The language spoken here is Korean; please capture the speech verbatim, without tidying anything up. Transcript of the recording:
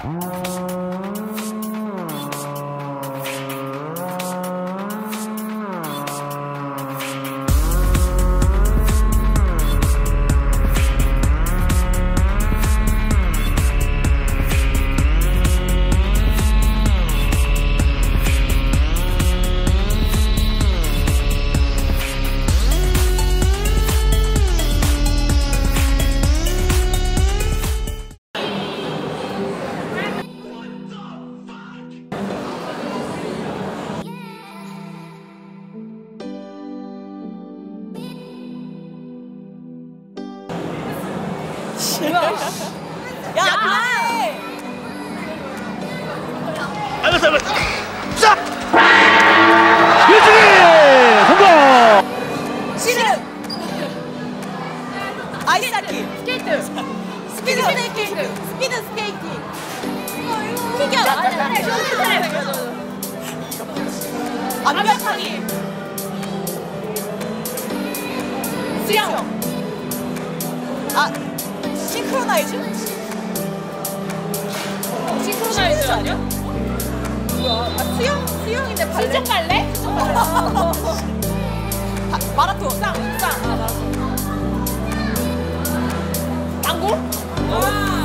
야, 그만해! 알았어, 알았어. 자! 유중이! 성공! 씨름! 아이스하키! 스케이트! 스피드 스케이팅! 스피드 스케이팅! 피겨! 암벽하기! 수영! 아, 싱크로나이즈? 싱크로나이즈 아니야? 뭐야? 아, 수영? 수영인데 발레? 수정 갈래? 수정 갈래? 아, 마라톤! 쌍! 쌍! 아, 마라톤. 당구? 와!